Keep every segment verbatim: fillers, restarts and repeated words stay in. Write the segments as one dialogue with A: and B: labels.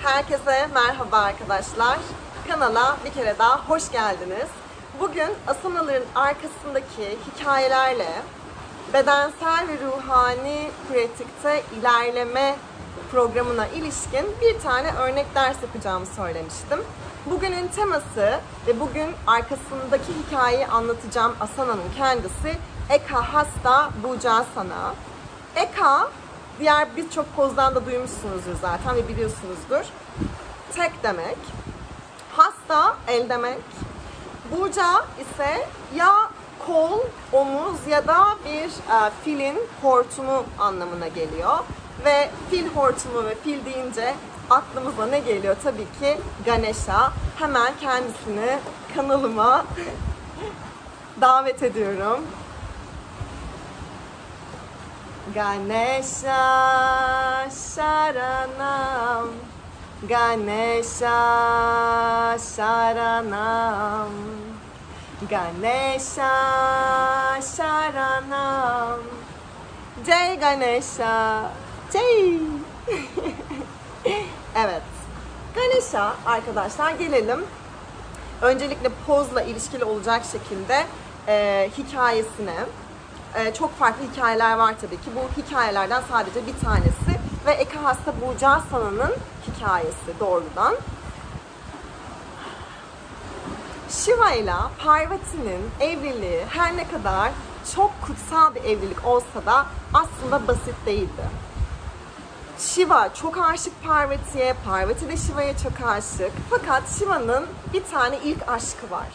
A: Herkese merhaba arkadaşlar. Kanala bir kere daha hoş geldiniz. Bugün asanaların arkasındaki hikayelerle bedensel ve ruhani pratikte ilerleme programına ilişkin bir tane örnek ders yapacağımı söylemiştim. Bugünün teması ve bugün arkasındaki hikayeyi anlatacağım asananın kendisi Eka Hasta Bhujasana. Eka, diğer birçok pozdan da duymuşsunuzdur zaten ve biliyorsunuzdur. Tek demek. Hasta, el demek. Bhuja ise ya kol, omuz ya da bir e, filin hortumu anlamına geliyor. Ve fil hortumu ve fil deyince aklımıza ne geliyor? Tabii ki Ganesha. Hemen kendisini kanalıma davet ediyorum. Ganesha Sharanam, Ganesha Sharanam, Ganesha Sharanam, Jai Ganesha, Jai. Evet, Ganesha arkadaşlar, gelelim. Öncelikle pozla ilişkili olacak şekilde e, hikayesine. Ee, çok farklı hikayeler var tabii ki. Bu hikayelerden sadece bir tanesi ve Eka Hasta Bhujasana'nın hikayesi doğrudan. Shiva ile Parvati'nin evliliği her ne kadar çok kutsal bir evlilik olsa da aslında basit değildi. Shiva çok aşık Parvati'ye, Parvati de Shiva'ya çok aşık. Fakat Shiva'nın bir tane ilk aşkı var.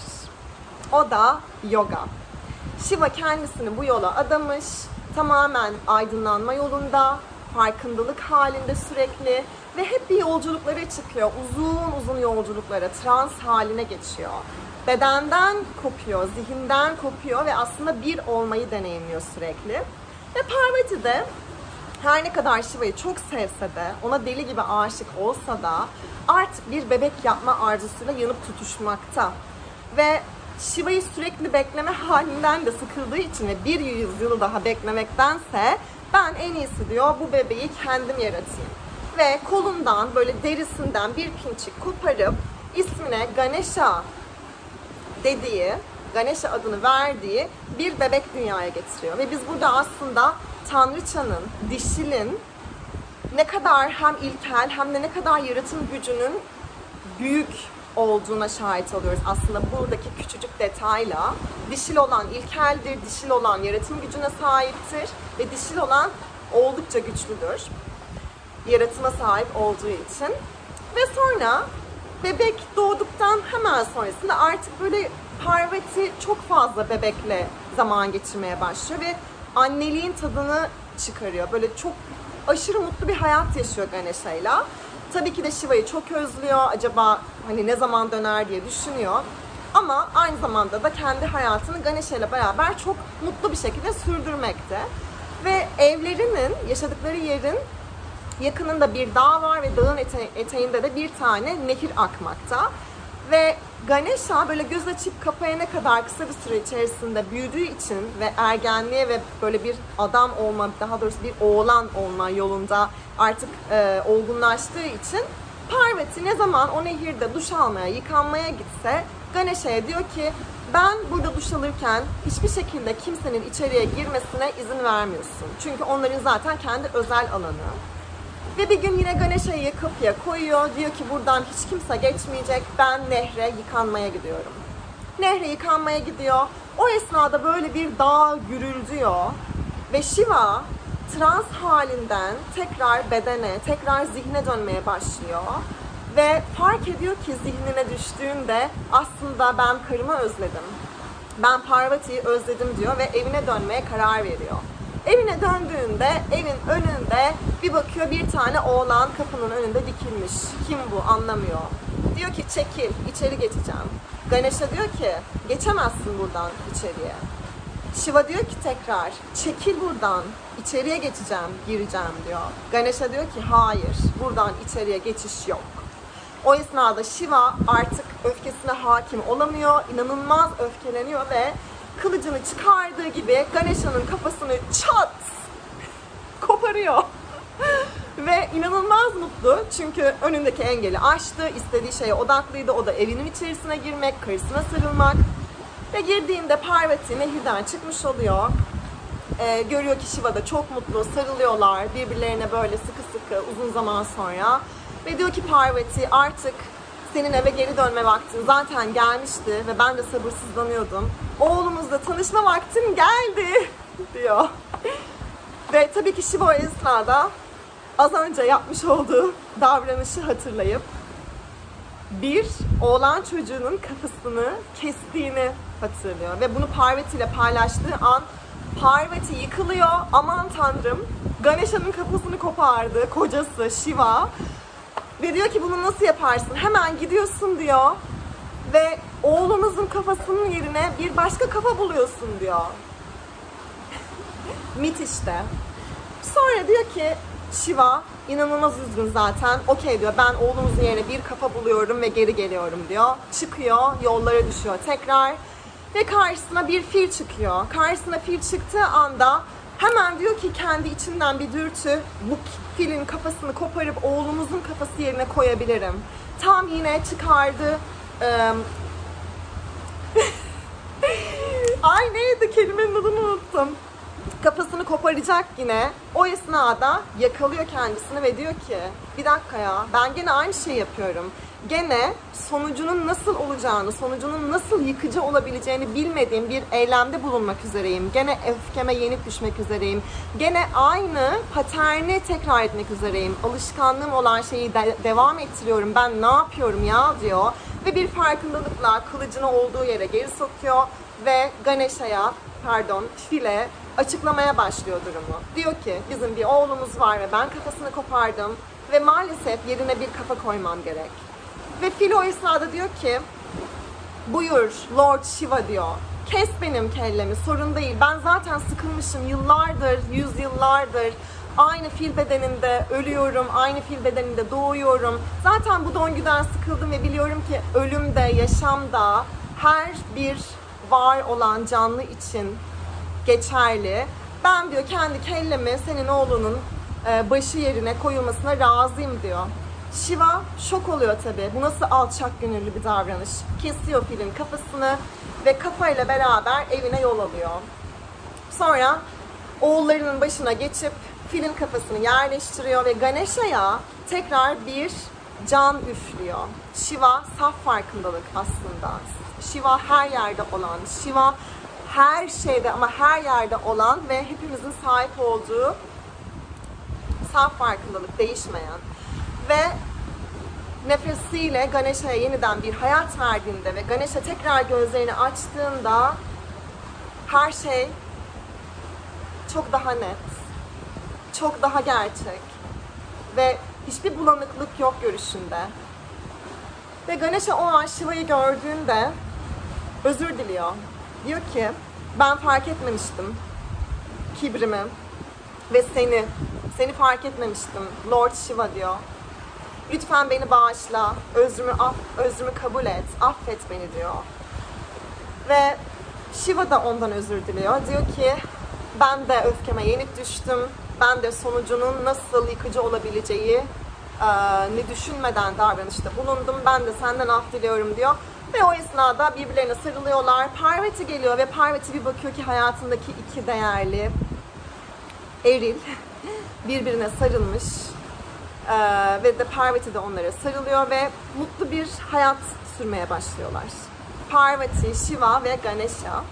A: O da yoga. Shiva kendisini bu yola adamış, tamamen aydınlanma yolunda, farkındalık halinde sürekli ve hep bir yolculuklara çıkıyor. Uzun uzun yolculuklara, trans haline geçiyor. Bedenden kopuyor, zihinden kopuyor ve aslında bir olmayı deneyimliyor sürekli. Ve Parvati de her ne kadar Shiva'yı çok sevse de, ona deli gibi aşık olsa da artık bir bebek yapma arzusuyla yanıp tutuşmakta. Ve Shiva'yı sürekli bekleme halinden de sıkıldığı için ve bir yüzyıl daha beklemektense ben en iyisi diyor bu bebeği kendim yaratayım. Ve kolundan böyle derisinden bir pinçik koparıp ismine Ganesha dediği, Ganesha adını verdiği bir bebek dünyaya getiriyor. Ve biz burada aslında Tanrıçanın, dişilin ne kadar hem ilkel hem de ne kadar yaratım gücünün büyük olduğuna şahit oluyoruz aslında buradaki küçücük detayla. Dişil olan ilkeldir, dişil olan yaratım gücüne sahiptir ve dişil olan oldukça güçlüdür. Yaratıma sahip olduğu için. Ve sonra bebek doğduktan hemen sonrasında artık böyle Parvati çok fazla bebekle zaman geçirmeye başlıyor ve anneliğin tadını çıkarıyor. Böyle çok aşırı mutlu bir hayat yaşıyor Ganesha'yla. Tabii ki de Shiva'yı çok özlüyor. Acaba hani ne zaman döner diye düşünüyor. Ama aynı zamanda da kendi hayatını Ganesha ile beraber çok mutlu bir şekilde sürdürmekte. Ve evlerinin, yaşadıkları yerin yakınında bir dağ var ve dağın ete eteğinde de bir tane nehir akmakta. Ve Ganesha böyle göz açıp kapayana kadar kısa bir süre içerisinde büyüdüğü için ve ergenliğe ve böyle bir adam olma, daha doğrusu bir oğlan olma yolunda artık e, olgunlaştığı için Parvati ne zaman o nehirde duş almaya, yıkanmaya gitse Ganesha'ya diyor ki ben burada duş alırken hiçbir şekilde kimsenin içeriye girmesine izin vermiyorsun. Çünkü onların zaten kendi özel alanı. Ve bir gün yine Ganesha'yı kapıya koyuyor. Diyor ki buradan hiç kimse geçmeyecek. Ben nehre yıkanmaya gidiyorum. Nehre yıkanmaya gidiyor. O esnada böyle bir dağ gürüldüyor. Ve Shiva trans halinden tekrar bedene, tekrar zihne dönmeye başlıyor. Ve fark ediyor ki zihnine düştüğünde aslında ben karımı özledim. Ben Parvati'yi özledim diyor ve evine dönmeye karar veriyor. Evine döndüğünde evin önünde bir bakıyor bir tane oğlan kapının önünde dikilmiş. Kim bu anlamıyor. Diyor ki çekil içeri geçeceğim. Ganesha diyor ki geçemezsin buradan içeriye. Shiva diyor ki tekrar çekil buradan içeriye geçeceğim gireceğim diyor. Ganesha diyor ki hayır buradan içeriye geçiş yok. O esnada Shiva artık öfkesine hakim olamıyor. İnanılmaz öfkeleniyor ve kılıcını çıkardığı gibi Ganesha'nın kafasını çat koparıyor. Ve Ve inanılmaz mutlu çünkü önündeki engeli aştı, istediği şeye odaklıydı. O da evinin içerisine girmek, karısına sarılmak. Ve girdiğinde Parvati nehirden çıkmış oluyor. Ee, görüyor ki Shiva da çok mutlu, sarılıyorlar birbirlerine böyle sıkı sıkı uzun zaman sonra. Ve diyor ki Parvati, artık senin eve geri dönme vaktin zaten gelmişti ve ben de sabırsızlanıyordum. Oğlumuzla tanışma vaktin geldi diyor. Ve tabii ki Shiva o esnada az önce yapmış olduğu davranışı hatırlayıp bir oğlan çocuğunun kafasını kestiğini hatırlıyor. Ve bunu Parvati ile paylaştığı an Parvati yıkılıyor. Aman tanrım, Ganesha'nın kafasını kopardı kocası Shiva. Ve diyor ki bunu nasıl yaparsın? Hemen gidiyorsun diyor. Ve oğlumuzun kafasının yerine bir başka kafa buluyorsun diyor. Mit işte. Sonra diyor ki Shiva inanılmaz üzgün zaten. Okey diyor, ben oğlumuzun yerine bir kafa buluyorum ve geri geliyorum diyor. Çıkıyor, yollara düşüyor tekrar. Ve karşısına bir fil çıkıyor. Karşısına fil çıktığı anda hemen diyor ki kendi içinden bir dürtü, bu filin kafasını koparıp oğlumuzun kafası yerine koyabilirim. Tam yine çıkardı. Ee... Ay neydi, kelimenin adını unuttum. Kafasını koparacak yine. O esnada yakalıyor kendisini ve diyor ki bir dakika ya, ben gene aynı şeyi yapıyorum. Gene sonucunun nasıl olacağını, sonucunun nasıl yıkıcı olabileceğini bilmediğim bir eylemde bulunmak üzereyim. Gene öfkeme yenik düşmek üzereyim. Gene aynı paterni tekrar etmek üzereyim. Alışkanlığım olan şeyi de devam ettiriyorum. Ben ne yapıyorum ya diyor. Ve bir farkındalıkla kılıcını olduğu yere geri sokuyor ve Ganesha'ya, pardon, file açıklamaya başlıyor durumu. Diyor ki bizim bir oğlumuz var ve ben kafasını kopardım ve maalesef yerine bir kafa koymam gerek. Ve fil o esnada diyor ki buyur Lord Shiva diyor. Kes benim kellemi, sorun değil. Ben zaten sıkılmışım yıllardır, yüzyıllardır. Aynı fil bedeninde ölüyorum, aynı fil bedeninde doğuyorum. Zaten bu döngüden sıkıldım ve biliyorum ki ölüm de, yaşam da her bir var olan canlı için geçerli. Ben diyor kendi kellemi senin oğlunun başı yerine koyulmasına razıyım diyor. Shiva şok oluyor tabi. Bu nasıl alçak gönüllü bir davranış. Kesiyor filin kafasını ve kafayla beraber evine yol alıyor. Sonra oğullarının başına geçip filin kafasını yerleştiriyor ve Ganesha'ya tekrar bir can üflüyor. Shiva saf farkındalık aslında. Shiva her yerde olan, Shiva her şeyde ama her yerde olan ve hepimizin sahip olduğu saf farkındalık, değişmeyen. Ve nefesiyle Ganesha'ya yeniden bir hayat verdiğinde ve Ganesha tekrar gözlerini açtığında her şey çok daha net, çok daha gerçek ve hiçbir bulanıklık yok görüşünde. Ve Ganesha o an Shiva'yı gördüğünde özür diliyor. Diyor ki ben fark etmemiştim kibrimi ve seni, seni fark etmemiştim Lord Shiva diyor. Lütfen beni bağışla, özrümü, aff, özrümü kabul et, affet beni diyor. Ve Shiva da ondan özür diliyor. Diyor ki ben de öfkeme yenik düştüm. Ben de sonucunun nasıl yıkıcı olabileceği ne düşünmeden davranışta bulundum. Ben de senden af diliyorum diyor. Ve o esnada birbirlerine sarılıyorlar. Parvati geliyor ve Parvati bir bakıyor ki hayatındaki iki değerli eril birbirine sarılmış. Ee, ve de Parvati de onlara sarılıyor ve mutlu bir hayat sürmeye başlıyorlar. Parvati, Shiva ve Ganesha.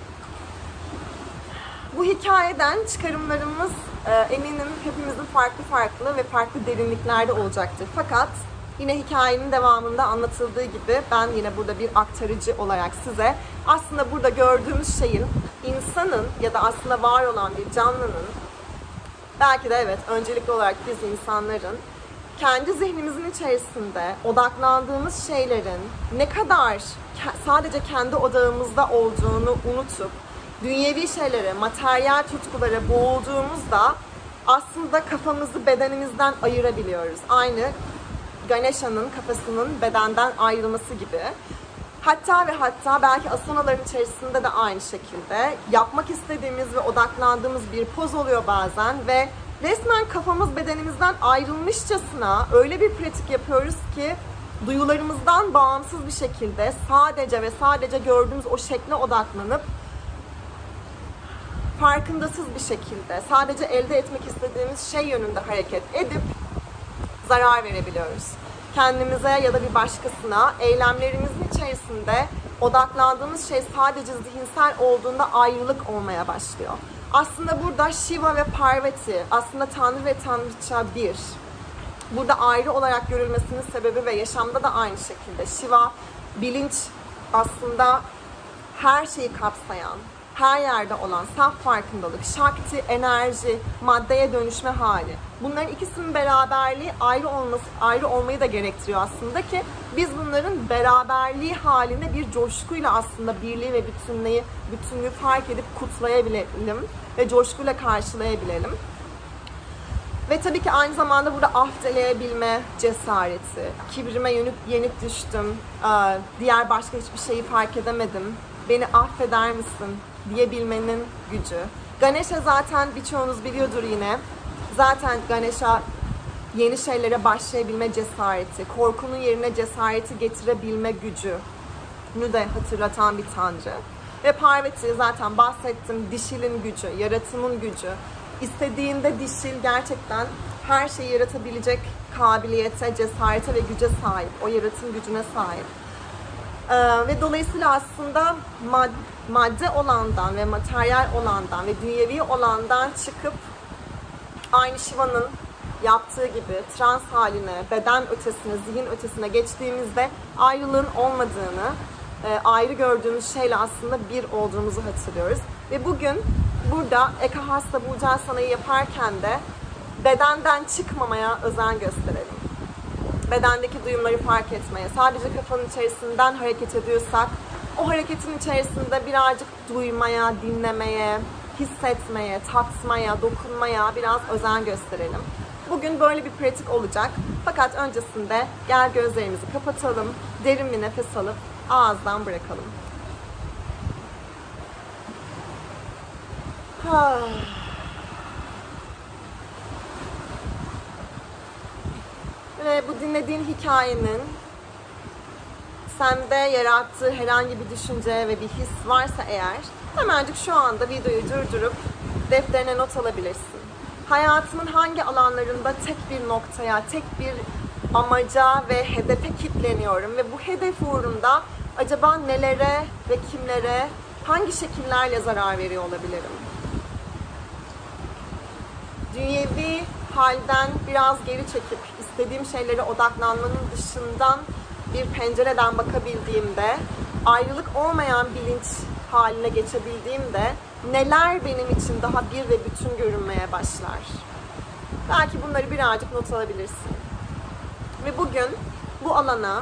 A: Bu hikayeden çıkarımlarımız e, eminim hepimizin farklı farklı ve farklı derinliklerde olacaktır. Fakat yine hikayenin devamında anlatıldığı gibi ben yine burada bir aktarıcı olarak size aslında burada gördüğümüz şeyin insanın ya da aslında var olan bir canlının, belki de evet öncelikli olarak biz insanların kendi zihnimizin içerisinde odaklandığımız şeylerin ne kadar sadece kendi odağımızda olduğunu unutup dünyevi şeylere, materyal tutkulara boğulduğumuzda aslında kafamızı bedenimizden ayırabiliyoruz. Aynı Ganesha'nın kafasının bedenden ayrılması gibi. Hatta ve hatta belki asanaların içerisinde de aynı şekilde yapmak istediğimiz ve odaklandığımız bir poz oluyor bazen ve Resmen kafamız bedenimizden ayrılmışçasına öyle bir pratik yapıyoruz ki duyularımızdan bağımsız bir şekilde sadece ve sadece gördüğümüz o şekle odaklanıp farkındasız bir şekilde sadece elde etmek istediğimiz şey yönünde hareket edip zarar verebiliyoruz. Kendimize ya da bir başkasına eylemlerimizin içerisinde odaklandığımız şey sadece zihinsel olduğunda ayrılık olmaya başlıyor. Aslında burada Shiva ve Parvati, aslında Tanrı ve Tanrıça bir. Burada ayrı olarak görülmesinin sebebi ve yaşamda da aynı şekilde. Shiva, bilinç aslında her şeyi kapsayan, her yerde olan saf farkındalık, Shakti, enerji, maddeye dönüşme hali. Bunların ikisinin beraberliği ayrı olması, ayrı olmayı da gerektiriyor aslında ki biz bunların beraberliği halinde bir coşkuyla aslında birliği ve bütünlüğü, bütünlüğü fark edip kutlayabilelim ve coşkuyla karşılayabilelim. Ve tabii ki aynı zamanda burada af dileyebilme cesareti, kibrime yenik, yenik düştüm, diğer başka hiçbir şeyi fark edemedim, beni affeder misin diyebilmenin gücü. Ganesha zaten birçoğunuz biliyordur yine. Zaten Ganesha yeni şeylere başlayabilme cesareti, korkunun yerine cesareti getirebilme gücünü de hatırlatan bir tanrı. Ve Parvati zaten bahsettim, dişilin gücü, yaratımın gücü. İstediğinde dişil gerçekten her şeyi yaratabilecek kabiliyete, cesarete ve güce sahip. O yaratım gücüne sahip. Ee, ve dolayısıyla aslında mad madde olandan ve materyal olandan ve dünyevi olandan çıkıp aynı Shiva'nın yaptığı gibi trans haline, beden ötesine, zihin ötesine geçtiğimizde ayrılığın olmadığını, e, ayrı gördüğümüz şeyle aslında bir olduğumuzu hatırlıyoruz. Ve bugün burada Ekahasta Bhujanasana'yı yaparken de bedenden çıkmamaya özen gösterelim. Bedendeki duyumları fark etmeye, sadece kafanın içerisinden hareket ediyorsak, o hareketin içerisinde birazcık duymaya, dinlemeye, hissetmeye, tatmaya, dokunmaya biraz özen gösterelim. Bugün böyle bir pratik olacak. Fakat öncesinde gel gözlerimizi kapatalım, derin bir nefes alıp ağızdan bırakalım. Ve bu dinlediğin hikayenin sende yarattığı herhangi bir düşünce ve bir his varsa eğer, hemencik şu anda videoyu durdurup defterine not alabilirsin. Hayatımın hangi alanlarında tek bir noktaya, tek bir amaca ve hedefe kilitleniyorum ve bu hedef uğrunda acaba nelere ve kimlere, hangi şekillerle zarar veriyor olabilirim? Dünyevi halden biraz geri çekip istediğim şeylere odaklanmanın dışından bir pencereden bakabildiğimde, ayrılık olmayan bilinç haline geçebildiğimde neler benim için daha bir ve bütün görünmeye başlar. Belki bunları birazcık not alabilirsin. Ve bugün bu alana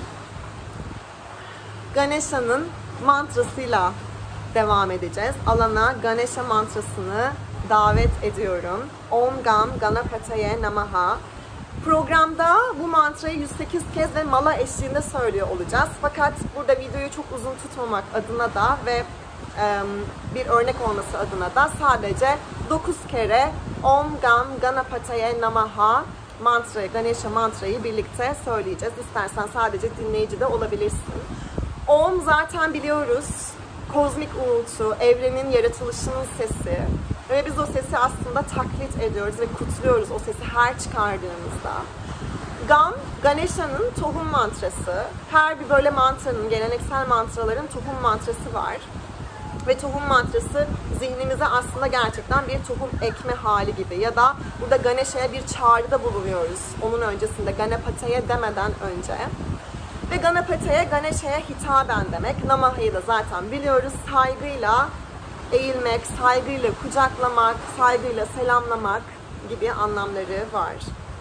A: Ganesha'nın mantrasıyla devam edeceğiz. Alana Ganesha mantrasını davet ediyorum. Om Gam Ganapataye Namaha. Programda bu mantrayı yüz sekiz kez ve mala eşliğinde söylüyor olacağız. Fakat burada videoyu çok uzun tutmamak adına da ve e, bir örnek olması adına da sadece dokuz kere Om Gam Ganapataye Namaha mantrayı, Ganesha mantrayı birlikte söyleyeceğiz. İstersen sadece dinleyici de olabilirsin. Om zaten biliyoruz. Kozmik uğultu, evrenin yaratılışının sesi. Ve biz o sesi aslında taklit ediyoruz ve kutluyoruz o sesi her çıkardığımızda. Gam, Ganesha'nın tohum mantrası. Her bir böyle mantranın, geleneksel mantraların tohum mantrası var. Ve tohum mantrası zihnimize aslında gerçekten bir tohum ekme hali gibi. Ya da burada Ganesha'ya bir çağrıda bulunuyoruz. Onun öncesinde, Ganapata'ya demeden önce. Ve Ganapata'ya, Ganesha'ya hitaben demek. Namaha'yı da zaten biliyoruz. Saygıyla eğilmek, saygıyla kucaklamak, saygıyla selamlamak gibi anlamları var.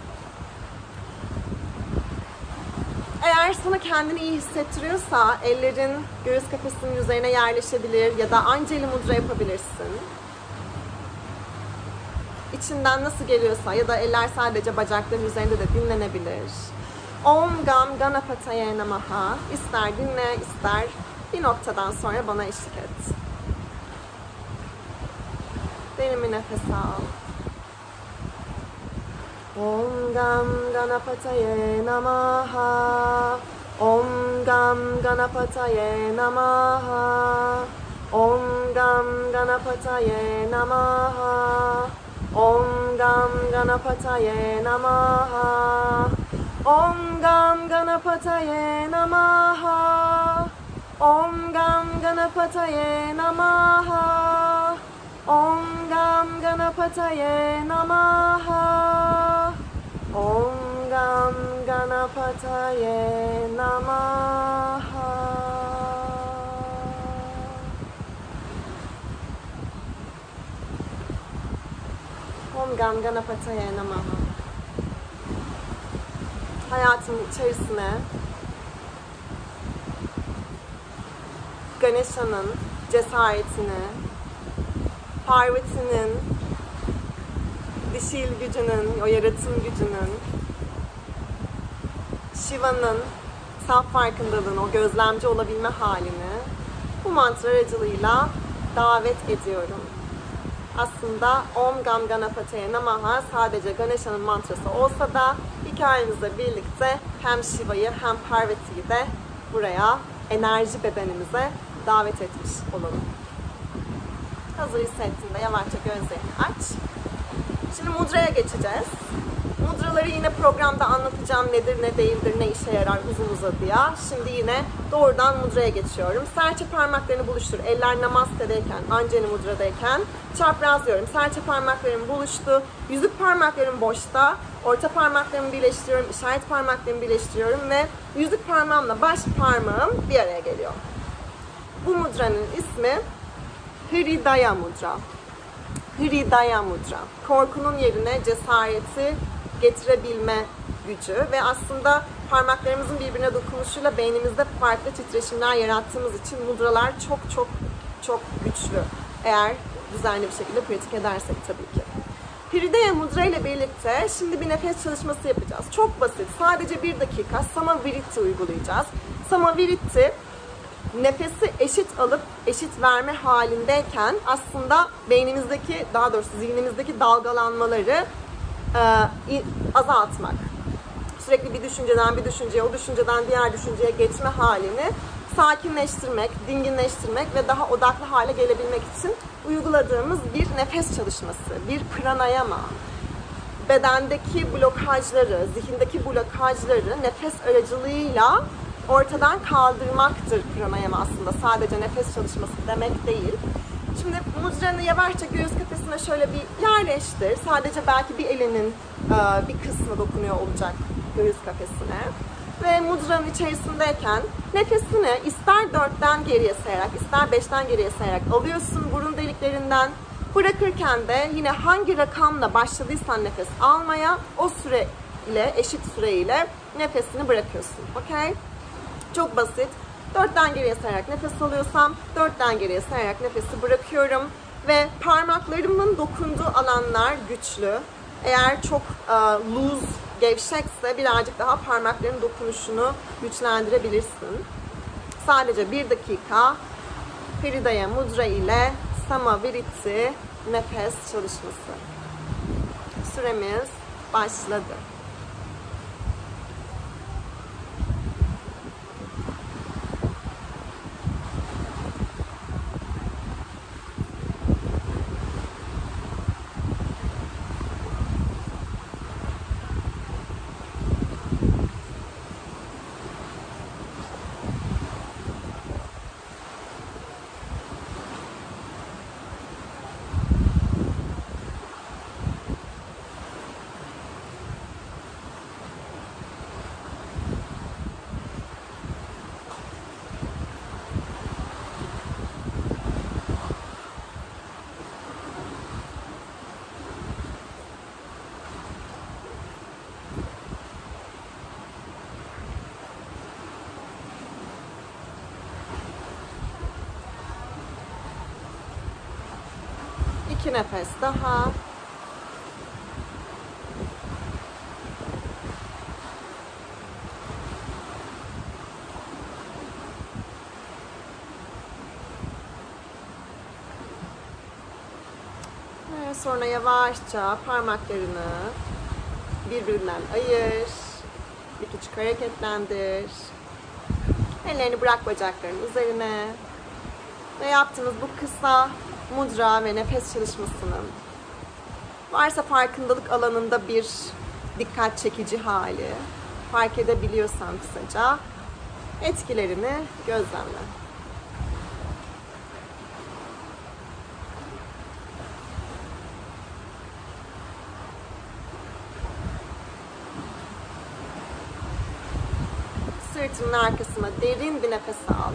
A: Eğer sana kendini iyi hissettiriyorsa ellerin göğüs kafesinin üzerine yerleşebilir ya da Anjali Mudra yapabilirsin. İçinden nasıl geliyorsa ya da eller sadece bacakların üzerinde de dinlenebilir. Om Gam Ganapataye Namaha. İster dinle, ister bir noktadan sonra bana eşlik et. Derin bir nefes al. Om Gam Ganapataye Namaha. Om Gam Ganapataye Namaha. Om Gam Ganapataye Namaha. Om Gam Ganapataye Namaha. Om Gam Ganapataye Namaha. Om Gam Ganapataye Namaha. Om Gam Ganapataye Namaha. Om Gam Ganapataye Namaha. Om Gam Ganapataye Namaha. Hayatımın içerisine Ganesha'nın cesaretini, Parvati'nin dişil gücünün, o yaratım gücünün, Shiva'nın saf farkındalığını, o gözlemci olabilme halini bu mantra aracılığıyla davet ediyorum. Aslında Om Gam Ganapataye Namaha sadece Ganesha'nın mantrası olsa da hikayemizle birlikte hem Shiva'yı hem Parvati'yi de buraya enerji bedenimize davet etmiş olalım. Hazır hissettiğinde yavaşça gözlerini aç. Şimdi mudraya geçeceğiz. Mudraları yine programda anlatacağım, nedir ne değildir, ne işe yarar uzun uzadıya. Şimdi yine doğrudan mudraya geçiyorum. Serçe parmaklarını buluştur. Eller namaste'deyken, Anjali mudradayken çaprazlıyorum. Serçe parmaklarım buluştu. Yüzük parmaklarım boşta. Orta parmaklarımı birleştiriyorum. İşaret parmaklarımı birleştiriyorum ve yüzük parmağımla baş parmağım bir araya geliyor. Bu mudranın ismi Hridaya Mudra. Hridaya Mudra. Korkunun yerine cesareti getirebilme gücü ve aslında parmaklarımızın birbirine dokunuşuyla beynimizde farklı titreşimler yarattığımız için mudralar çok çok çok güçlü. Eğer düzenli bir şekilde pratik edersek tabii ki. Hridaya Mudra ile birlikte şimdi bir nefes çalışması yapacağız. Çok basit. Sadece bir dakika Samavritti uygulayacağız. Samavritti nefesi eşit alıp eşit verme halindeyken aslında beynimizdeki, daha doğrusu zihnimizdeki dalgalanmaları e, azaltmak. Sürekli bir düşünceden bir düşünceye, o düşünceden diğer düşünceye geçme halini sakinleştirmek, dinginleştirmek ve daha odaklı hale gelebilmek için uyguladığımız bir nefes çalışması, bir pranayama. Bedendeki blokajları, zihindeki blokajları nefes aracılığıyla ortadan kaldırmaktır pranayama aslında. Sadece nefes çalışması demek değil. Şimdi mudranı yavaşça göğüs kafesine şöyle bir yerleştir. Sadece belki bir elinin bir kısmı dokunuyor olacak göğüs kafesine. Ve mudranın içerisindeyken nefesini ister dörtten geriye sayarak, ister beşten geriye sayarak alıyorsun burun deliklerinden. Bırakırken de yine hangi rakamla başladıysan nefes almaya, o süre ile, eşit süreyle nefesini bırakıyorsun. Okay? Çok basit. dörtten geriye sayarak nefes alıyorsam, dörtten geriye sayarak nefesi bırakıyorum. Ve parmaklarımın dokunduğu alanlar güçlü. Eğer çok uh, loose, gevşekse birazcık daha parmakların dokunuşunu güçlendirebilirsin. Sadece bir dakika Hridaya Mudra ile Samavritti nefes çalışması. Süremiz başladı. İki nefes daha. Ve sonra yavaşça parmaklarını birbirinden ayır. Bir küçük hareketlendir. Ellerini bırak bacakların üzerine. Ve yaptığınız bu kısa mudra ve nefes çalışmasının varsa farkındalık alanında bir dikkat çekici hali fark edebiliyorsan kısaca etkilerini gözlemle. Sırtının arkasına derin bir nefes al.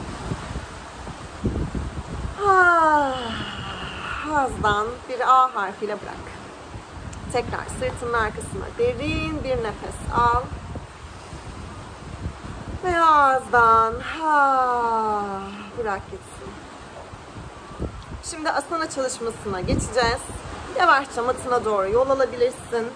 A: Ağızdan bir A harfiyle bırak. Tekrar sırtının arkasına derin bir nefes al. Ve ağızdan bırak gitsin. Şimdi asana çalışmasına geçeceğiz. Yavaşça matına doğru yol alabilirsin.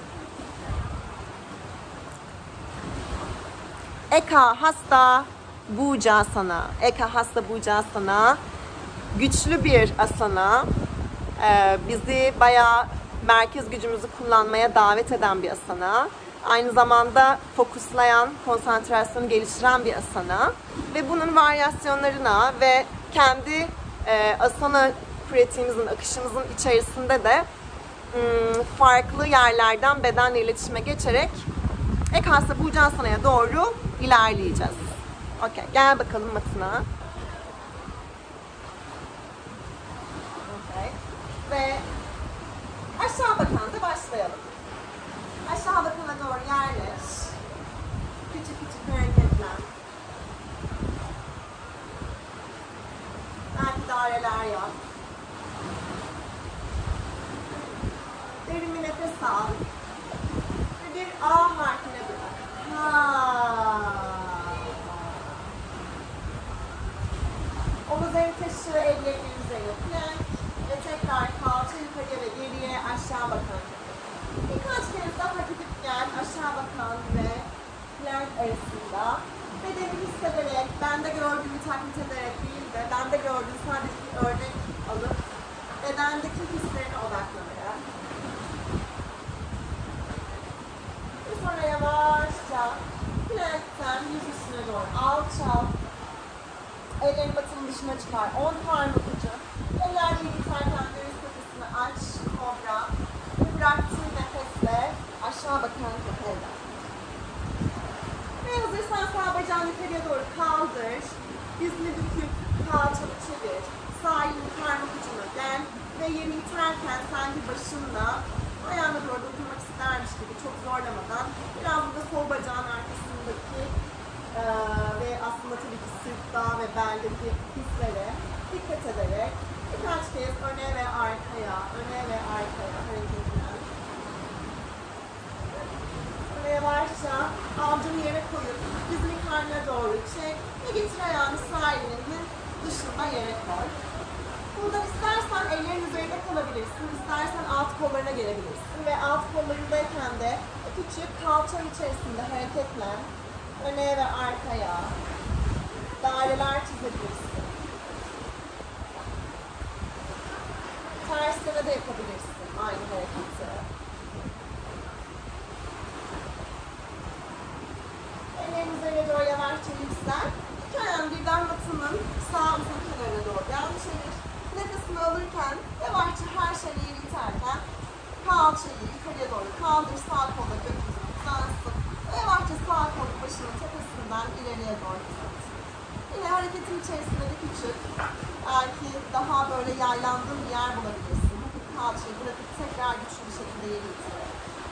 A: Eka Hasta Bhujasana. Eka Hasta Bhujasana güçlü bir asana. Ee, bizi bayağı merkez gücümüzü kullanmaya davet eden bir asana. Aynı zamanda fokuslayan, konsantrasyonu geliştiren bir asana. Ve bunun varyasyonlarına ve kendi e, asana pratiğimizin, akışımızın içerisinde de ım, farklı yerlerden bedenle iletişime geçerek Eka Hasta Bhujasana'ya doğru ilerleyeceğiz. Okey, gel bakalım matına. Okay. Ve aşağı bakan da başlayalım. Aşağı bakana doğru yerleş. Küçük küçük hareketler. Belki daireler yap. Derin bir nefes al. Ve bir A harfine bırak. Ha. Omuzları taşı, ellerini üzerine plank. Ve tekrar kalça yukarıya ve geriye aşağı bakan. Birkaç kez daha gidip gel aşağı bakan ve plank arasında. Bedeni hissederek, bende gördüğümü taklit ederek değil de bende gördüğüm sadece bir örnek alıp bedendeki hislerine odaklanarak. Ve sonra yavaşça plankten yüz üstüne doğru alçal. Ellerini batının dışına çıkar. on parmak ucu. Ellerle yürüterken göğüs kafasını aç, kobra. Ve bıraktığın nefesle aşağı bakan kapelden. Ve hazırsan sağ bacağını yukarıya doğru kaldır. Dizini büküp kalçanı çevir. Sağ elini parmak ucuna gel. Ve yerini iterken sanki başınla ayağına doğru dokunmak istermiş gibi çok zorlamadan biraz da sol bacağın arkasındaki Ee, ve aslında tabii ki sırtta ve beldeki hislere dikkat ederek birkaç kez öne ve arkaya, öne ve arkaya hareketler. Böyle yavaşça avucunu yere koyup dizini karnına doğru çek ve getir ayağını sağ elinin dışında yere koy. Burada istersen ellerin üzerinde kalabilirsin, istersen alt kollarına gelebilirsin ve alt kollarındayken de küçük kalçanın içerisinde hareketlen. Öne ve arkaya daireler çizebilirsin. Tersine de yapabilirsin aynı hareketi. Ellerin üzerine doğru yavaşça yüksel. İki ayağın birden matının sağ uzun kenarına doğru yanlış çevir. Nefesini alırken yavaşça her şeyi yeri iterken kalçayı yukarıya doğru kaldır. Sağ kolla gökyüzüne uzansın. Yavaşça sağ kolu başının tepesinden ileriye doğru uzat. Yine hareketin içerisinde de küçük, belki daha böyle yaylandığın bir yer bulabilirsin. Hafif kalçayı bırakıp tekrar güçlü bir şekilde yeri itirerek.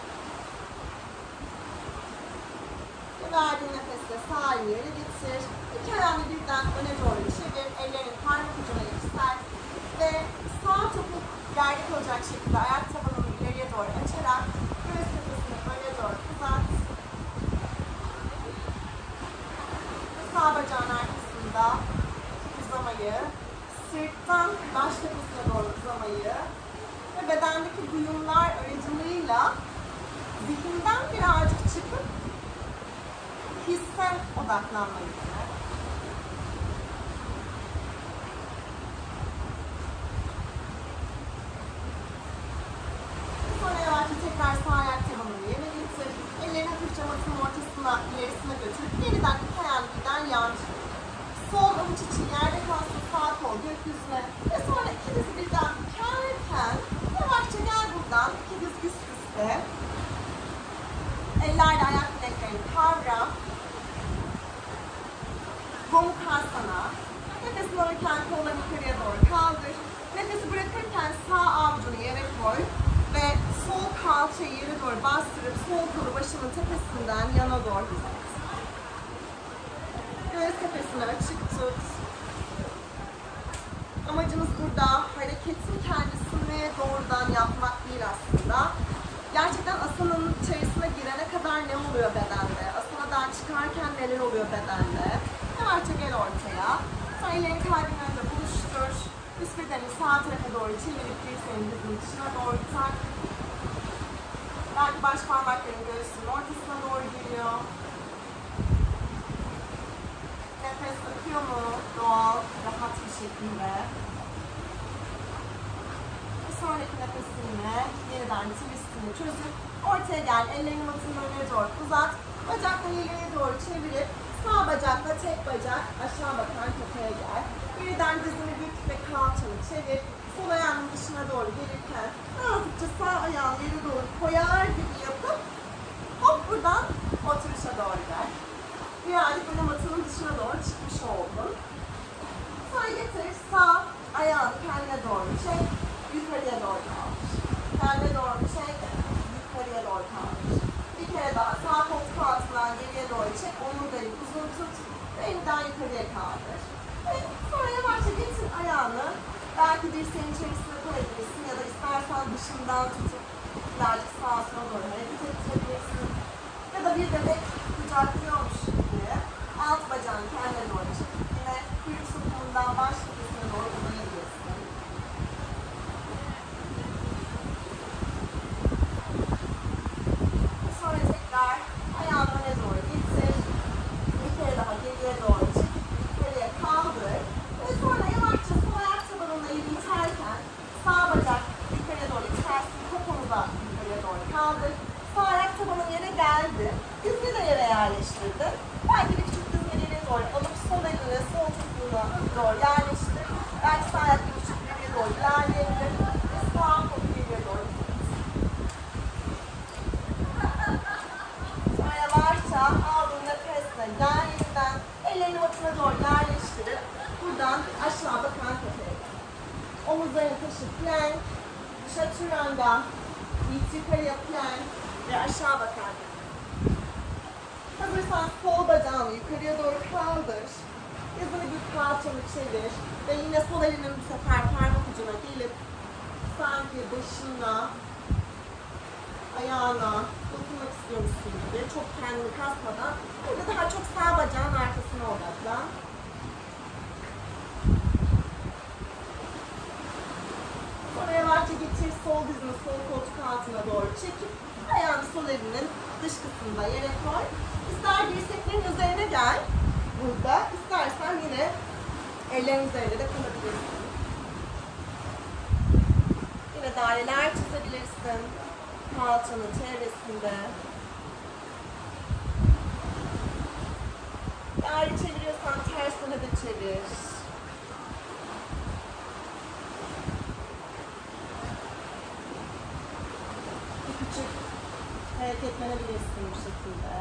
A: Ve verdiğin nefesle sağ elini yere getir. İki ayağını birden öne doğru çevir. Ellerini parmak ucuna yüksel. Ve sağ topuk yerde kalacak şekilde ayak tabanını ileriye doğru açarak göğüs kafasını öne doğru uzat. Sağ bacağın arkasında uzamayı, sırttan baş kafasına doğru uzamayı ve bedendeki duyumlar aracılığıyla zihinden birazcık çıkıp hisse odaklanmayı. Sonra yavaşça tekrar sağ ayak tabanını kalçayı yere doğru bastırıp sol kolu başının tepesinden yana doğru uzat. Göğüs kafesini açık tut. Amacımız burada hareketin kendisini doğrudan yapmak değil aslında. Gerçekten asananın içerisine girene kadar ne oluyor bedende? Asanadan çıkarken neler oluyor bedende? Yavaşça gel ortaya. Sonra ellerini kalbin önünde buluştur. Üst bedeni sağ tarafa doğru çevirip dirseğin dizinin dışına doğru tak. Belki baş parmakların göğsünün ortasına doğru geliyor. Nefes akıyor mu? Doğal, rahat bir şekilde. Bir sonraki nefesinle yeniden twistini çözüp ortaya gel. Ellerini matının önüne doğru uzat. Bacakları ileriye doğru çevirip sağ bacakla tek bacak aşağı bakan kafaya gel. Birden dizini bük ve kalçanı çevir. Sol ayağının dışına doğru gelirken azıcık sağ ayağını yere doğru koyar gibi yapıp hop buradan oturuşa doğru gel. Birazcık böyle matının dışına doğru çıkmış oldun. Sonra getir sağ ayağını kendine doğru çek, yukarıya doğru kaldır. Kendine doğru çek, yukarıya doğru kaldır. Bir kere daha sağ koltuk altından geriye doğru çek, omurgayı uzun tut ve yeniden yukarıya kaldır. Ve sonra yavaşça getir ayağını, belki dirseğin içerisine koyabilirsin ya da istersen dışından tutup birazcık sağa sola doğru hareket ettirebilirsin. Ya da bir bebek kucaklıyormuş gibi alt bacağını kendine doğru çekip yine kuyruk sokumundan baş kafesine doğru uzanabilirsin. Sonra tekrar ayağını öne doğru getir. Bir kere daha geriye doğru çekip yukarıya kaldır. Ve sonra yavaşça sol ayak tabanına eli iterken sağ bacak yukarıya doğru itersin. Kopumu da yukarıya doğru kaldır. Sağ ayak tabanın yere geldi. Dizini de yere yerleştirdin. Belki bir küçük dizini geriye doğru alıp sol eline, sol topuğuna doğru yerleştir. Belki sağ ayak bir küçük geriye doğru ilerleyebilir. Ve sağ kolu geriye doğru uzat. Sonra yavaşça aldığın nefesle gel yeniden. Ellerini matına doğru yerleştirip buradan aşağı bakan kafaya gel. Omuzlarını taşı plank, chaturanga, iç yukarıya plank ve aşağı bakan kafaya. Hazırsan sol bacağını yukarıya doğru kaldır. Dizini bir kalçanı çevir. Ve yine sol elinin bu sefer parmak ucuna gelip sanki başına, ayağına dokunmak istiyormuşsun gibi çok kendini kasmadan burada daha çok sağ bacağın arkasına odaklan. Sonra yavaşça getir sol dizini sol koltuk altına doğru çekip ayağını sol elinin dış kısmında yere koy. İster dirseklerin üzerine gel burada, istersen yine ellerin üzerinde de kalabilirsin. Yine daireler çizebilirsin kalçanın çevresinde. Daire çeviriyorsan tersine de çevir. Küçük hareketlenebilirsin bu şekilde.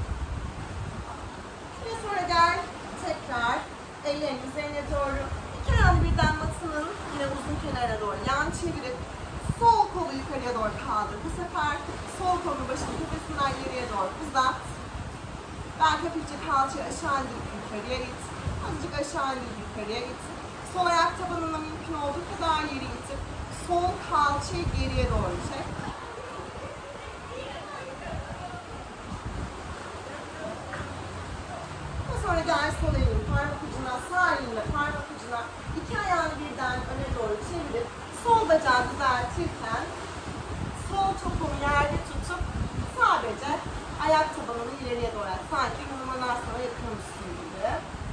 A: Ve sonra gel tekrar ellerin üzerine doğru iki ayağını birden matının yine uzun kenara doğru yan çevirip sol kolu yukarıya doğru kaldır. Bu sefer sol kolu başının tepesinden geriye doğru uzat. Belki hafifçe kalçayı aşağı indirip yukarıya it. Azıcık aşağı indirip yukarıya it. Sol ayak tabanına mümkün olduğu kadar geri itip sol kalçayı geriye doğru çek. Sonra gel sol elini parmak ucuna, sağ elinle parmak ucuna iki ayağını birden öne doğru çevirip sol bacağı düzeltirken sol topuğunu yerde tutup sadece ayak tabanını ileriye doğru at. Sanki Hanumanasana yapıyormuşsun gibi.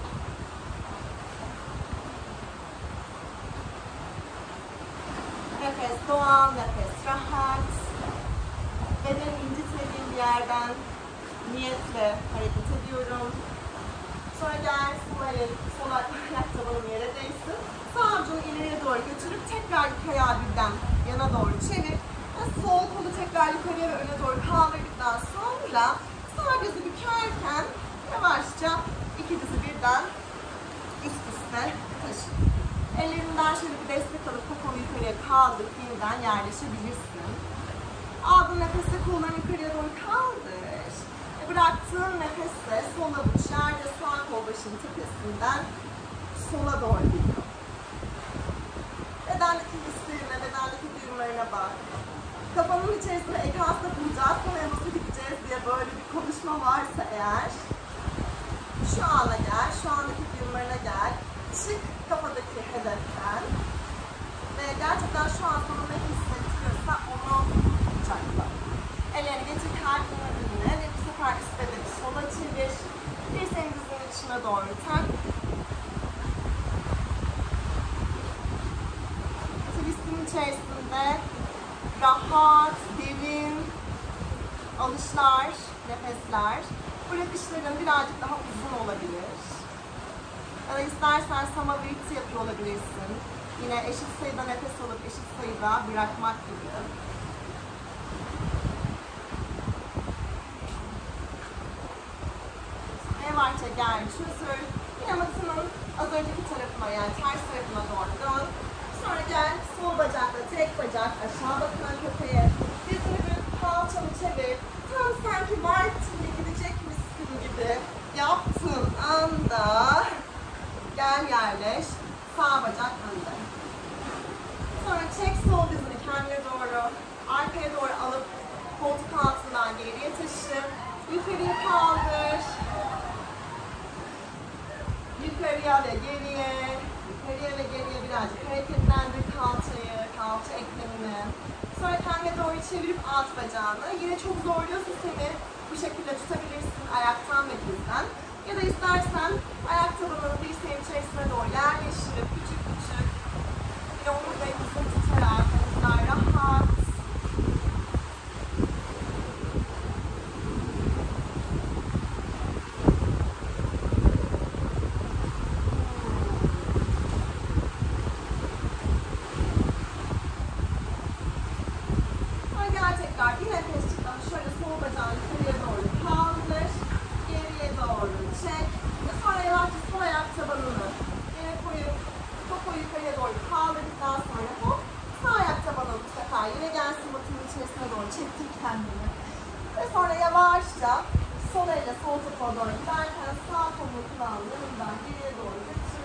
A: Nefes doğal, nefes rahat. Bedeni incitmediğim bir yerden niyetle hareket ediyorum. Sonra gel sol el, sol ayak tabanım yere değsin. Sağ avucunu ileriye doğru götürüp tekrar ayağı birden yana doğru çevir. Ve sol kolu tekrar yukarıya ve öne doğru kaldırdıktan sonra sağ dizi bükerken yavaşça iki dizi birden üst üste taşı. Ellerinden şöyle bir destek alıp poponu yukarıya kaldırıp yeniden yerleşebilirsin. Al Aldığın nefeste kollarını yukarıya doğru kaldır. Ve bıraktığın nefeste sol avuç yerde, sağ kol başının tepesinden sola doğru gidiyor. Bedendeki hislerine, bedendeki duyumlarına bak. Kafanın içerisinde ekasta bulacağız, sonra nasıl gideceğiz diye böyle bir konuşma varsa eğer, şu ana gel, şu andaki duyumlarına gel. Çık kafadaki hedeften. Ve gerçekten şu an sana ne hissettiriyorsa onu kucakla. Ellerini getir kalbinin önüne ve bu sefer üst bedeni sola çevir. Dirseğini dizinin içine doğru tak. Twistin içerisinde rahat, derin alışlar, nefesler. Bırakışların birazcık daha uzun olabilir. Ya da istersen Samavriti yapıyor olabilirsin. Yine eşit sayıda nefes alıp eşit sayıda bırakmak gibi. Yavaşça gel, çözül. Yine matının az önceki tarafına, yani ters tarafına doğru dön. Sonra gel, sol bacakla tek bacak aşağı bakan köpeğe. Dizini bir kalçanı çevir. Tam sanki vertiğine gidecekmişsin gibi yaptığın anda gel yerleş. Sağ bacak önde. Sonra çek sol dizini kendine doğru, arkaya doğru alıp koltuk altından geriye taşı. Yukarıya kaldır. Yukarıya ve geriye. Yukarıya ve geriye birazcık hareketlendir kalçayı, kalça eklemini. Sonra kendine doğru çevirip alt bacağını. Yine çok zorluyorsa seni bu şekilde tutabilirsin ayaktan ve dizden. Ya da istersen ayak tabanını dirseğin içerisine doğru yerleştirip küçük küçük yine omurlarınızı tutarak omurlar rahat. Sonra gel tekrar bir nefes çık ama şöyle sol bacağını yukarıya doğru kaldır. Geriye doğru çek. Ve sonra yavaşça sol ayak tabanını yere koyup topu yukarıya doğru kaldırdıktan sonra hop sağ ayak tabanını bu sefer yine gelsin matının içerisine doğru çektir kendini. Ve sonra yavaşça sol elle sol topa doğru giderken sağ kolunu kulağın yanından geriye doğru götür.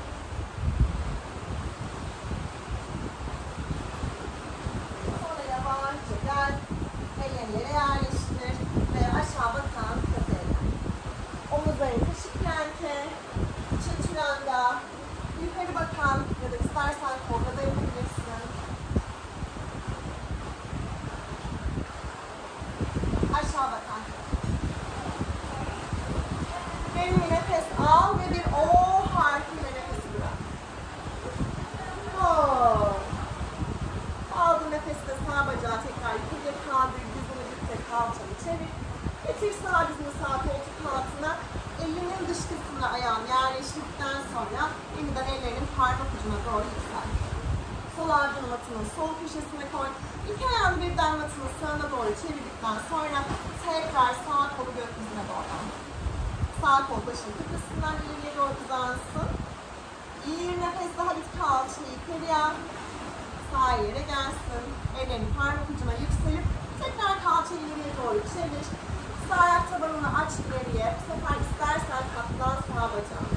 A: Sonra yavaşça gel. Ellerini yere yerleştir ve aşağı bakan köpeğe gel. Omuzların kaşık planke, çatıranga, yukarı bakan ya da istersen kolda da yapabilirsin. Aşağı bakan. Derin bir nefes al ve bir O harfiyle nefesi bırak. Oh. Aldığın nefeste sağ bacağı tekrar yukarıya kaldır, dizini dikte kalçanı çevir. Getir sağ dizini sağ koltuk altına. Elinin dış kısmına ayağın yerleştirdikten sonra yeniden ellerinin parmak ucuna doğru yüksel. Sol ağacın matının sol köşesine koy. İki ayağını birden matının sağına doğru çevirdikten sonra tekrar sağ kolu gökyüzüne doğru. Sağ kol başın tepesinden ileriye doğru uzansın. Bir nefes daha git kalçayı yukarıya. Sağ yere gelsin. Ellerin parmak ucuna yükselip tekrar kalçayı ileriye doğru çevir. Sağ ayak tabanını aç ileriye. Bu sefer istersen katlan sağ bacağını.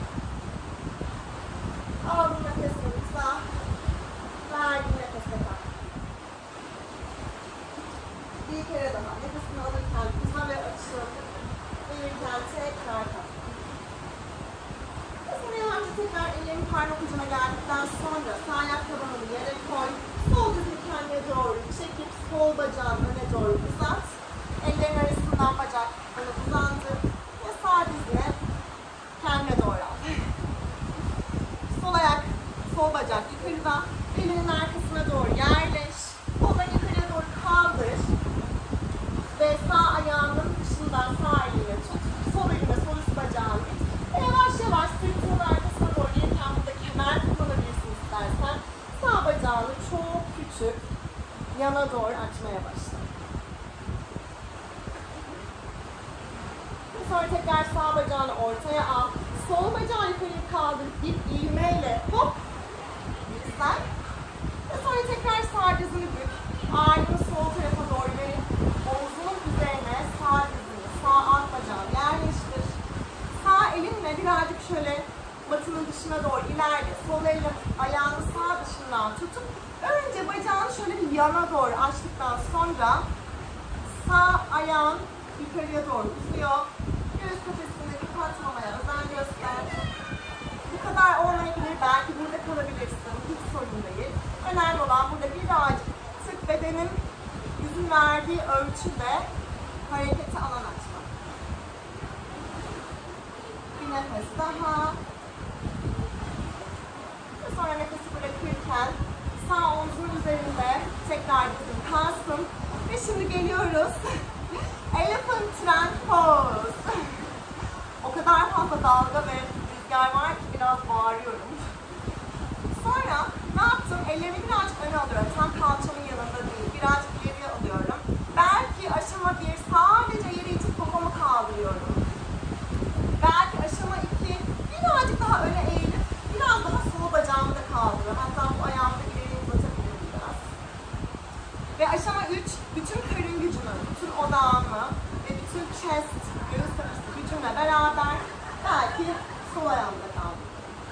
A: Aldın nefesini uza. Verdin nefese kalk. Bir kere daha. Nefesini alırken uza ve açıl. Verirken tekrar kalk. Ve sonra yavaşça tekrar ellerin parmak ucuna geldikten sonra sağ ayak tabanını yere koy. Sol dizini kendine doğru çekip sol bacağını öne doğru uzat. Ellerin arasından bacaklarını uzandır ve sağ dizini kendine doğru al. Sol ayak, sol bacak yukarıda. Elinin arkasına doğru yerleş. Kolları yukarıya doğru kaldır. Ve sağ ayağının dışından sağ elini tut. Sol eline sol üst bacağını it. Ve yavaş yavaş sırtının arkasına doğru gelirken burada kemer kullanabilirsin istersen. Sağ bacağını çok küçük yana doğru açmaya başla. Sonra tekrar sağ bacağını ortaya al. Sol bacağı yukarıya kaldır. Bir ivmeyle hop. Güzel. Ve sonra tekrar sağ dizini bük. Ağırlığını sol tarafa doğru yaptıktan sonra sağ ayağın yukarıya doğru uzuyor. Göğüs kafesini kapatmamaya özen göster. Bu kadar olmayabilir. Belki burada kalabilirsin. Hiç sorun değil. Önemli olan burada birazcık sık bedenin izin verdiği ölçüde hareketi alan açmak. Bir nefes daha. Ve sonra nefesi bırakırken sağ omzun üzerinde tekrar dizin kalsın. Ve şimdi geliyoruz. Elephant Trend Pose. O kadar fazla dalga ve rüzgar var ki biraz bağırıyorum. Sonra ne yaptım? Ellerimi birazcık öne alıyorum. Tam kalçamın yanında değil. Birazcık ileriye alıyorum. Belki aşama bir sadece yere itip popomu kaldırıyorum. Belki aşama iki birazcık daha öne eğilip biraz daha sol bacağımı da kaldırıyorum. Hatta bu ayağımı da ileriye uzatabilirim biraz. Ve aşama üç bütün karın gücünü, bütün odağımı ve bütün chest, göğüs kafesi gücümle beraber belki sol ayağımda kaldım.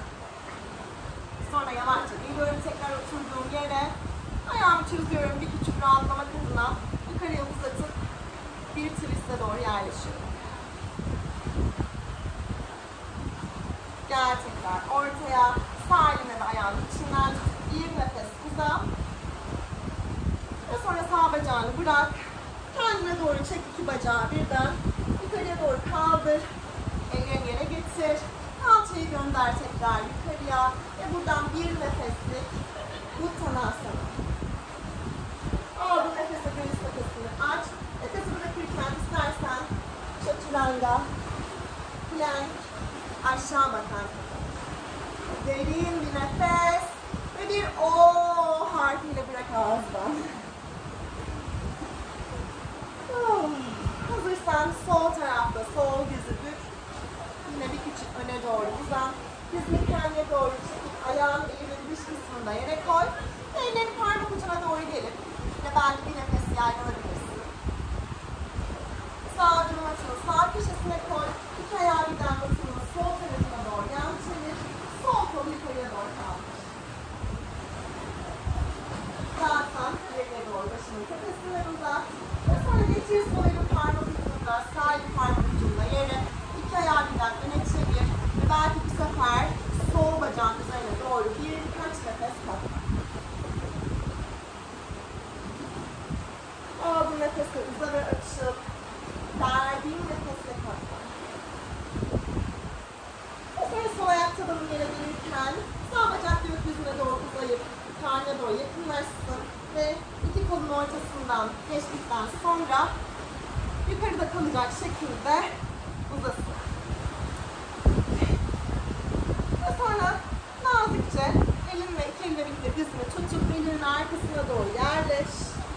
A: Sonra yavaşça geliyorum tekrar oturduğum yere. Ayağımı çözüyorum bir küçük rahatlamak adına. Yukarıya uzatıp bir twist'e doğru yerleşiyorum. Gel tekrar ortaya. Sağ eline de ayağın içinden tut. Bir nefes uzat. Ve sonra sağ bacağını bırak. Kendine doğru çek iki bacağı birden. Yukarıya doğru kaldır. Ellerini yere getir. Kalçayı gönder tekrar yukarıya. Ve buradan bir nefeslik Uttanasana. Al bu nefese göğüs kafesini aç. Nefesi bırakırken istersen Chaturanga, plank, aşağı bakan kafa. Derin bir nefes ve bir O harfiyle bırak ağızdan. Oh. Hazırsan sol tarafta sol gözü bük. Yine bir küçük öne doğru uzan. Dizini kendine doğru çekip ayağın elinin dış kısmında yere koy. Ve ellerin parmak ucuna doğru gelip yine belki bir nefes yaylanabilirsin. Sağ adım atını sağ köşesine koy. İki ayağı birden basını sol tarafına doğru yan çevir. Sol kolu yukarıya doğru kaldır. Sağsan ileriye doğru başının tepesinden uzat. Ve sonra getir sol elin parmak ucunda, sağ elin parmak ucunda yere. İki ayağı birden öne çevir. Ve belki bu sefer sol bacağın üzerine doğru bir birkaç nefes kal. Al bu nefesi uza ve açıp verdiğin nefesle kalk. Ve sonra sol ayak tabanın yere gelirken sağ bacak gökyüzüne doğru uzayıp karnına doğru yakınlaşsın ve iki kolun ortasından geçtikten sonra yukarıda kalacak şekilde uzasın. Ve sonra nazikçe elinle iki elinle birlikte dizini tutup belinin arkasına doğru yerleş.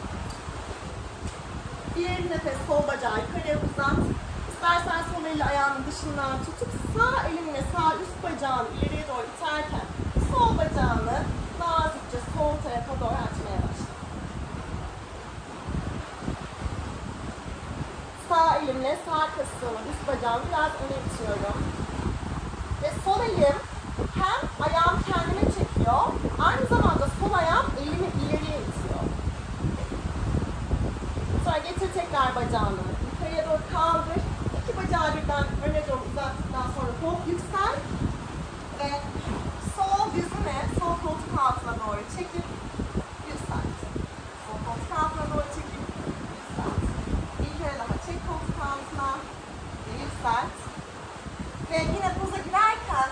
A: Bir nefes sol bacağı yukarıya uzat. İstersen sol eli ayağının dışından tutup sağ elinle sağ üst bacağını ileriye doğru iterken sol bacağını nazikçe sol tarafa doğru açmaya başla. Sağ elimle sağ kasığımı üst bacağımı biraz öne itiyorum. Ve sol elim hem ayağım kendime çekiyor, aynı zamanda sol ayağım elimi ileriye itiyor. Sonra getir tekrar bacağını yukarıya doğru kaldır. İki bacağı birden öne doğru uzattıktan sonra hop yüksel. Ve sol dizini sol koltuk altına doğru çekip yükselt. Sol koltuk altına doğru çekip yükselt. Bir kere daha çek koltuk altına ve yükselt. Ve yine poza girerken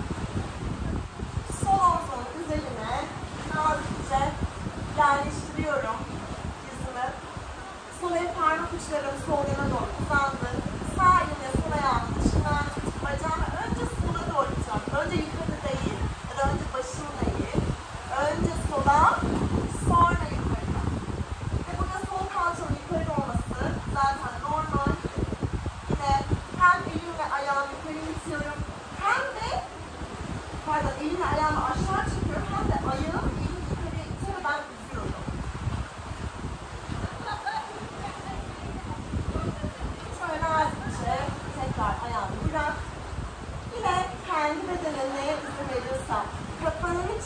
A: sol omzumun üzerine nazikçe yerleştiriyorum dizimi. Sol el parmak uçlarım sol yana doğru uzandı. Sağ elimle sol ayağımın dışından tutup bacağımı önce sola doğru itiyorum. Önce yukarı değil ya da önce başım değil. Önce sola, sonra yukarıya. Ve burada sol kalçanın yukarı olması zaten normal. Yine hem elimle ayağımı yukarı itiyorum hem de pardon elimle ayağımı aşağı çekiyorum hem de ayağım elimi yukarıya itiyor ben üzüyorum. Sonra nazikçe tekrar ayağını bırak. Yine kendi bedenine izin verirsen kafanın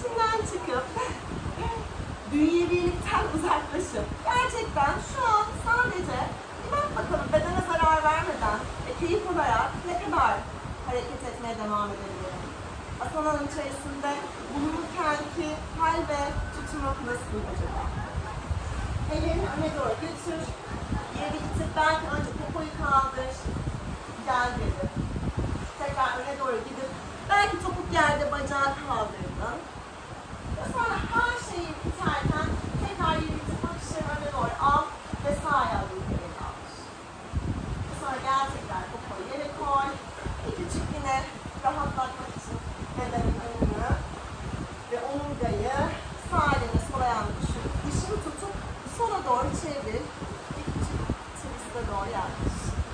A: keyif alarak ne kadar hareket etmeye devam edebilirim? Asana'nın içerisinde bulunurken ki hal ve tutumu nasıl acaba? Elini öne doğru götür. Yeri itip belki önce popoyu kaldır. Gel geri. Tekrar öne doğru gidip belki topuk yerde bacağı kaldırdın. Ve sonra her şeyi biterken tekrar yeri itip bakışları öne doğru al ve sağ ayağı yukarıya kaldır. Sonra gel tekrar popoyu yere koy. Bir küçük yine rahatlatmak için bedenin önünü ve omurgayı sağ eline sol ayağını düşürüp dişini tutup sola doğru çevir. Bir küçük twist'e doğru yaklaş.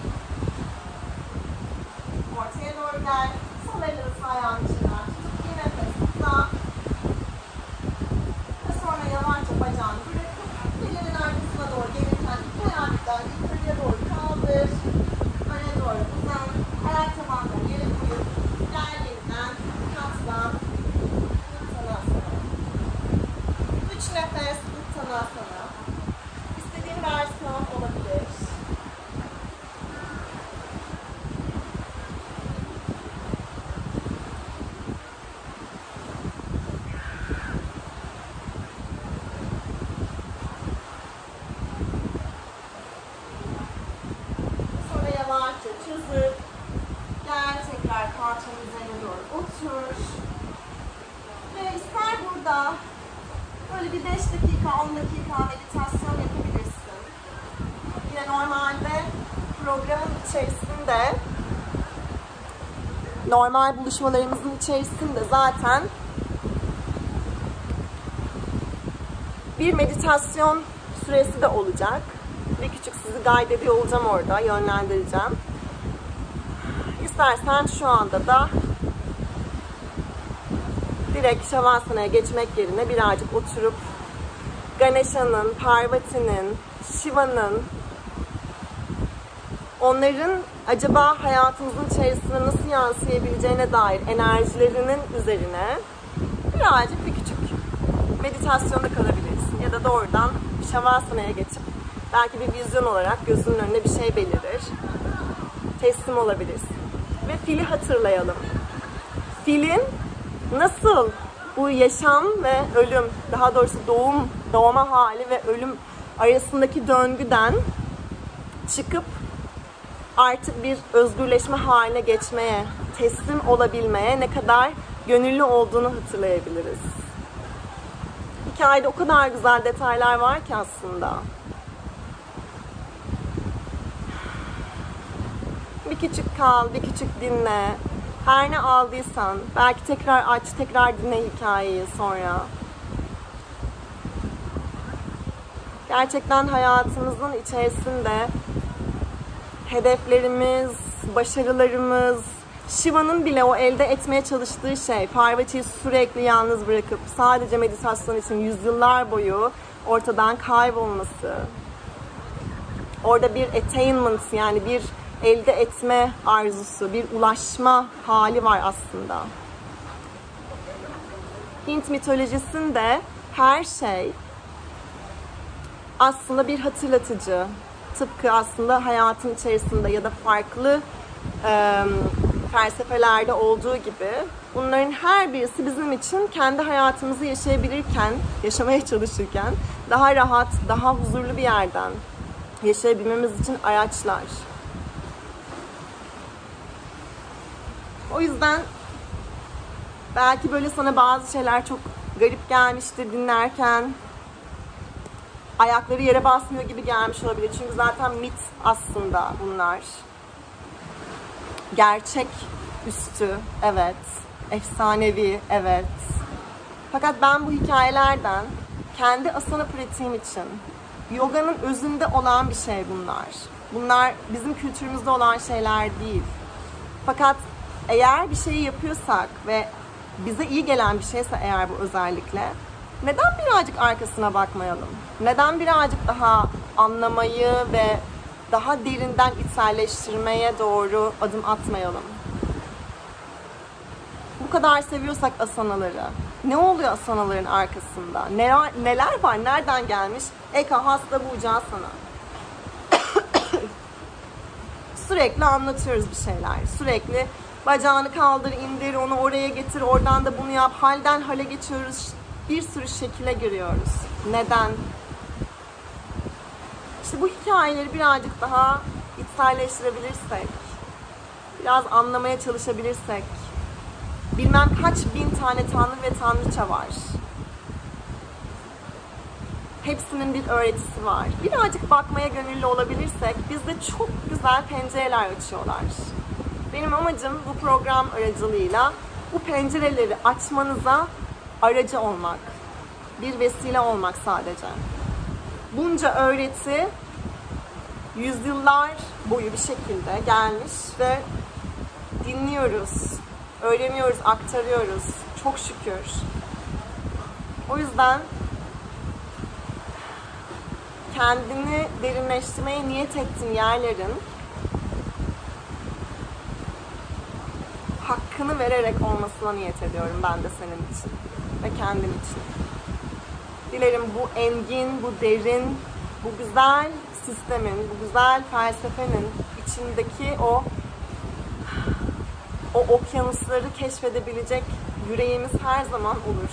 A: Ortaya doğru gel. Sol elini sağ ayağın içinden tutup bir nefes tutla. Ve sonra yavaşça bacağını bırakıp belinin arkasına doğru gelirken iki ayaktan yukarıya doğru kaldır. Öne doğru uzan. Ayak tabanları yere koyup gel yeniden katlan. Uttanasana. Üç nefes Uttanasana. İstediğin versiyon olabilir. Sonra yavaşça çözüp gel tekrar kalçanın üzerine doğru otur. Ve ister burada böyle bir beş dakika, on dakika meditasyon yapabilirsin. Yine normalde programın içerisinde, normal buluşmalarımızın içerisinde zaten bir meditasyon süresi de olacak. Bir küçük sizi guide ediyor olacağım orada, yönlendireceğim. İstersen şu anda da direkt Şavasana'ya geçmek yerine birazcık oturup Ganesha'nın, Parvati'nin, Shiva'nın, onların acaba hayatımızın içerisine nasıl yansıyabileceğine dair enerjilerinin üzerine birazcık bir küçük meditasyonda kalabilirsin. Ya da doğrudan Şavasana'ya geçip belki bir vizyon olarak gözünün önüne bir şey belirir. Teslim olabilirsin. Ve fili hatırlayalım. Filin nasıl bu yaşam ve ölüm, daha doğrusu doğum, doğma hali ve ölüm arasındaki döngüden çıkıp artık bir özgürleşme haline geçmeye, teslim olabilmeye ne kadar gönüllü olduğunu hatırlayabiliriz. Hikayede o kadar güzel detaylar var ki aslında. Bir küçük kal, bir küçük dinle. Her ne aldıysan, belki tekrar aç, tekrar dinle hikayeyi sonra. Gerçekten hayatımızın içerisinde hedeflerimiz, başarılarımız, Shiva'nın bile o elde etmeye çalıştığı şey, Parvati'yi sürekli yalnız bırakıp sadece meditasyon için yüzyıllar boyu ortadan kaybolması. Orada bir attainment, yani bir elde etme arzusu, bir ulaşma hali var aslında. Hint mitolojisinde her şey aslında bir hatırlatıcı. Tıpkı aslında hayatın içerisinde ya da farklı e, felsefelerde olduğu gibi bunların her birisi bizim için kendi hayatımızı yaşayabilirken, yaşamaya çalışırken daha rahat, daha huzurlu bir yerden yaşayabilmemiz için araçlar. O yüzden belki böyle sana bazı şeyler çok garip gelmiştir dinlerken. Ayakları yere basmıyor gibi gelmiş olabilir. Çünkü zaten mit aslında bunlar. Gerçek üstü, evet. Efsanevi, evet. Fakat ben bu hikayelerden kendi asana pratiğim için, yoganın özünde olan bir şey bunlar. Bunlar bizim kültürümüzde olan şeyler değil. Fakat eğer bir şeyi yapıyorsak ve bize iyi gelen bir şeyse eğer bu özellikle, neden birazcık arkasına bakmayalım? Neden birazcık daha anlamayı ve daha derinden içselleştirmeye doğru adım atmayalım? Bu kadar seviyorsak asanaları, ne oluyor asanaların arkasında? Neler, neler var? Nereden gelmiş? Eka hasta bucağı sana. Sürekli anlatıyoruz bir şeyler. Sürekli bacağını kaldır, indir, onu oraya getir, oradan da bunu yap. Halden hale geçiyoruz. Bir sürü şekile giriyoruz. Neden? İşte bu hikayeleri birazcık daha içselleştirebilirsek, biraz anlamaya çalışabilirsek, bilmem kaç bin tane tanrı ve tanrıça var. Hepsinin bir öğretisi var. Birazcık bakmaya gönüllü olabilirsek bizde çok güzel pencereler açıyorlar. Benim amacım bu program aracılığıyla bu pencereleri açmanıza aracı olmak. Bir vesile olmak sadece. Bunca öğreti yüzyıllar boyu bir şekilde gelmiş ve dinliyoruz, öğreniyoruz, aktarıyoruz. Çok şükür. O yüzden kendini derinleştirmeye niyet ettiğin yerlerin hakkını vererek olmasına niyet ediyorum ben de senin için ve kendim için. Dilerim bu engin, bu derin, bu güzel sistemin, bu güzel felsefenin içindeki o o okyanusları keşfedebilecek yüreğimiz her zaman olur.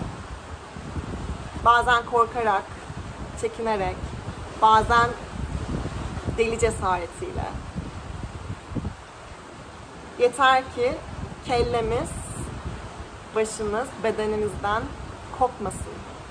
A: Bazen korkarak, çekinerek, bazen deli cesaretiyle. Yeter ki kellemiz, başımız bedenimizden kopmasın.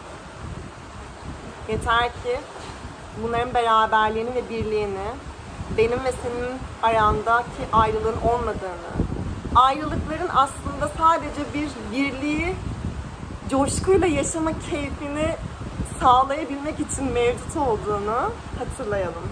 A: Yeter ki bunların beraberliğini ve birliğini, benim ve senin arandaki ayrılığın olmadığını, ayrılıkların aslında sadece bir birliği, coşkuyla yaşama keyfini sağlayabilmek için mevcut olduğunu hatırlayalım.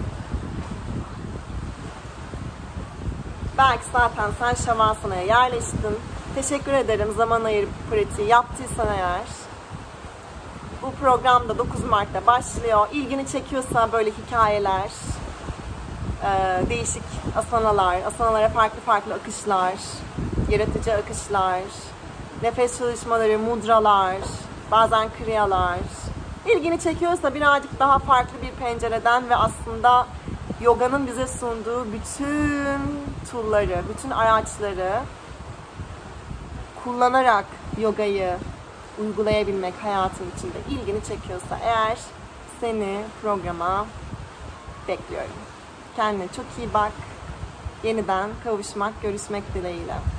A: Belki zaten sen Şavasana'ya yerleştin. Teşekkür ederim zaman ayırıp pratiği yaptıysan eğer. Bu program da dokuz Mart'ta başlıyor. İlgini çekiyorsa böyle hikayeler, değişik asanalar, asanalara farklı farklı akışlar, yaratıcı akışlar, nefes çalışmaları, mudralar, bazen kriyalar. İlgini çekiyorsa birazcık daha farklı bir pencereden ve aslında yoganın bize sunduğu bütün tool'ları, bütün araçları kullanarak yogayı uygulayabilmek hayatın içinde ilgini çekiyorsa eğer seni programa bekliyorum. Kendine çok iyi bak. Yeniden kavuşmak, görüşmek dileğiyle.